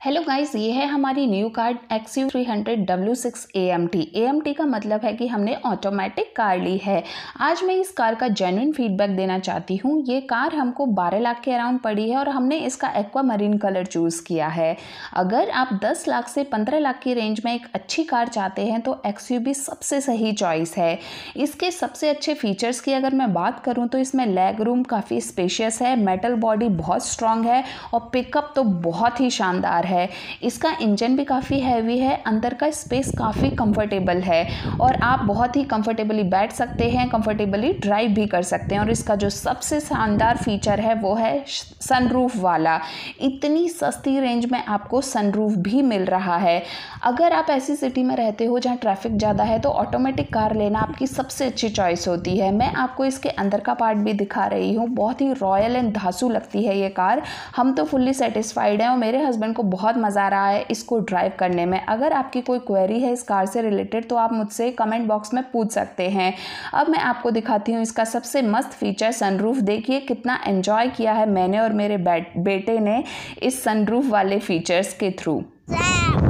Hello guys, ये है हमारी new car XU300 W6 AMT। AMT का मतलब है कि हमने ऑटोमेटिक कार ली है। आज मैं इस कार का जेन्युइन फीडबैक देना चाहती हूँ। ये कार हमको 12 लाख के अराउंड पड़ी है और हमने इसका एक्वा मरीन कलर चूज़ किया है। अगर आप 10 लाख से 15 लाख की रेंज में एक अच्छी कार चाहते हैं तो XUV सबसे सही चॉइस है। इसके सबसे अच्छे फीचर्स की अगर मैं बात करूँ तो इसमें लेग रूम काफ़ी स्पेशियस है, मेटल बॉडी बहुत स्ट्रॉन्ग है और पिकअप तो बहुत ही शानदार है। इसका इंजन भी काफ़ी हैवी है, अंदर का स्पेस काफ़ी कंफर्टेबल है और आप बहुत ही कंफर्टेबली बैठ सकते हैं, कंफर्टेबली ड्राइव भी कर सकते हैं। और इसका जो सबसे शानदार फीचर है वो है सनरूफ वाला। इतनी सस्ती रेंज में आपको सनरूफ भी मिल रहा है। अगर आप ऐसी सिटी में रहते हो जहाँ ट्रैफिक ज़्यादा है तो ऑटोमेटिक कार लेना आपकी सबसे अच्छी चॉइस होती है। मैं आपको इसके अंदर का पार्ट भी दिखा रही हूँ। बहुत ही रॉयल एंड धांसू लगती है ये कार। हम तो फुल्ली सेटिस्फाइड हैं और मेरे हस्बैंड को बहुत मज़ा आ रहा है इसको ड्राइव करने में। अगर आपकी कोई क्वेरी है इस कार से रिलेटेड तो आप मुझसे कमेंट बॉक्स में पूछ सकते हैं। अब मैं आपको दिखाती हूँ इसका सबसे मस्त फीचर सनरूफ। देखिए कितना एंजॉय किया है मैंने और मेरे बेटे ने इस सनरूफ वाले फीचर्स के थ्रू।